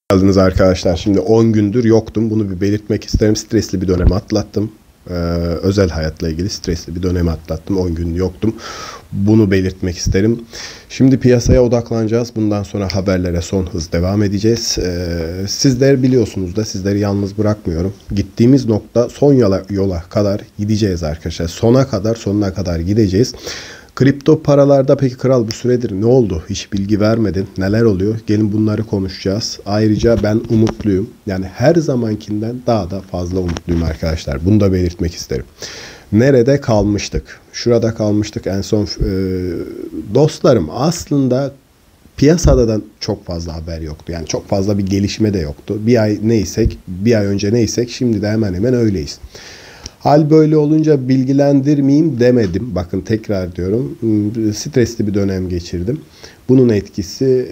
Geldiniz arkadaşlar. Şimdi 10 gündür yoktum. Bunu bir belirtmek isterim. Stresli bir dönemi atlattım. Özel hayatla ilgili stresli bir dönemi atlattım. 10 gün yoktum. Bunu belirtmek isterim. Şimdi piyasaya odaklanacağız. Bundan sonra haberlere son hız devam edeceğiz. Sizler biliyorsunuz da sizleri yalnız bırakmıyorum. Gittiğimiz nokta son yola kadar gideceğiz arkadaşlar. Sonuna kadar gideceğiz. Kripto paralarda peki kral bu süredir ne oldu? Hiç bilgi vermedin. Neler oluyor? Gelin bunları konuşacağız. Ayrıca ben umutluyum. Yani her zamankinden daha da fazla umutluyum arkadaşlar. Bunu da belirtmek isterim. Nerede kalmıştık? Şurada kalmıştık en son. Dostlarım aslında piyasada da çok fazla haber yoktu. Yani çok fazla bir gelişme de yoktu. Bir ay önce neysek şimdi de hemen hemen öyleyiz. Hal böyle olunca bilgilendirmeyeyim demedim. Bakın tekrar diyorum. Stresli bir dönem geçirdim. Bunun etkisi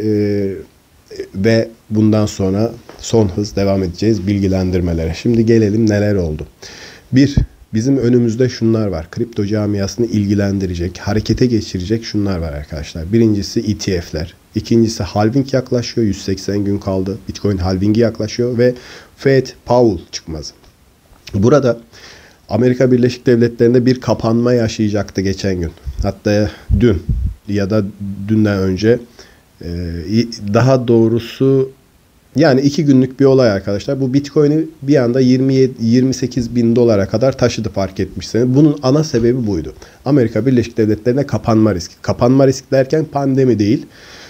ve bundan sonra son hız devam edeceğiz bilgilendirmelere. Şimdi gelelim neler oldu. Bizim önümüzde şunlar var. Kripto camiasını ilgilendirecek, harekete geçirecek şunlar var arkadaşlar. Birincisi ETF'ler. İkincisi halving yaklaşıyor. 180 gün kaldı. Bitcoin halvingi yaklaşıyor ve Fed Powell çıkmazı. Burada Amerika Birleşik Devletleri'nde bir kapanma yaşayacaktı geçen gün. Hatta dün ya da dünden önce daha doğrusu yani 2 günlük bir olay arkadaşlar. Bu Bitcoin'i bir anda 28 bin dolara kadar taşıdı fark etmişsiniz. Bunun ana sebebi buydu. Amerika Birleşik Devletleri'ne kapanma riski. Kapanma riski derken pandemi değil.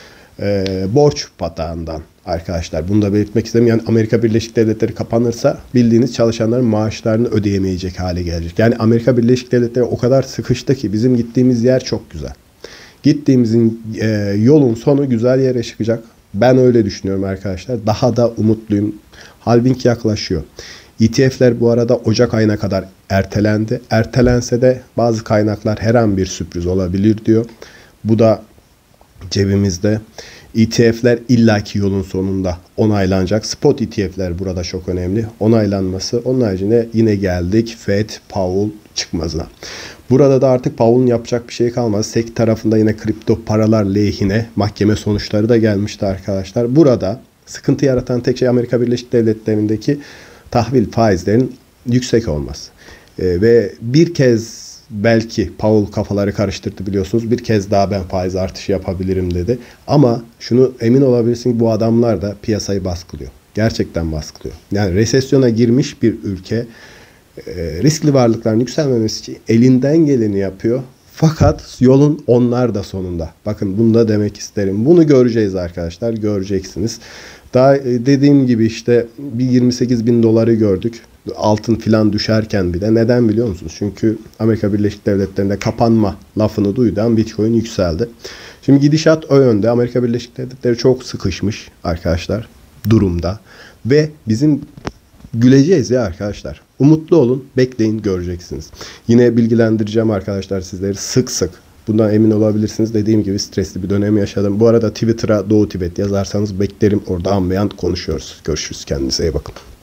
Borç batağından arkadaşlar. Bunu da belirtmek istedim. Yani Amerika Birleşik Devletleri kapanırsa bildiğiniz çalışanların maaşlarını ödeyemeyecek hale gelecek. Yani Amerika Birleşik Devletleri o kadar sıkıştı ki bizim gittiğimiz yer çok güzel. Gittiğimizin yolun sonu güzel yere çıkacak. Ben öyle düşünüyorum arkadaşlar. Daha da umutluyum. Halving yaklaşıyor. ETF'ler bu arada Ocak ayına kadar ertelendi. Ertelense de bazı kaynaklar her an bir sürpriz olabilir diyor. Bu da cebimizde. ETF'ler illaki yolun sonunda onaylanacak. Spot ETF'ler burada çok önemli. Onaylanması. Onun haricinde yine geldik Fed Powell çıkmazına. Burada da artık Powell'ın yapacak bir şey kalmadı. SEC tarafında yine kripto paralar lehine mahkeme sonuçları da gelmişti arkadaşlar. Burada sıkıntı yaratan tek şey Amerika Birleşik Devletleri'ndeki tahvil faizlerinin yüksek olması. Ve bir kez belki Powell kafaları karıştırdı biliyorsunuz. Bir kez daha ben faiz artışı yapabilirim dedi. Ama şunu emin olabilirsin ki bu adamlar da piyasayı baskılıyor. Gerçekten baskılıyor. Yani resesyona girmiş bir ülke riskli varlıkların yükselmemesi için elinden geleni yapıyor. Fakat yolun onlar da sonunda. Bakın bunu da demek isterim. Bunu göreceğiz arkadaşlar. Göreceksiniz. Daha dediğim gibi işte bir 28 bin doları gördük. Altın filan düşerken bile. Neden biliyor musunuz? Çünkü Amerika Birleşik Devletleri'nde kapanma lafını duyduğum Bitcoin yükseldi. Şimdi gidişat o yönde. Amerika Birleşik Devletleri çok sıkışmış arkadaşlar durumda. Ve bizim güleceğiz ya arkadaşlar. Umutlu olun. Bekleyin göreceksiniz. Yine bilgilendireceğim arkadaşlar sizleri sık sık. Bundan emin olabilirsiniz. Dediğim gibi stresli bir dönem yaşadım. Bu arada Twitter'a Doğu Tibet yazarsanız beklerim. Orada an be an konuşuyoruz. Görüşürüz. Kendinize iyi bakın.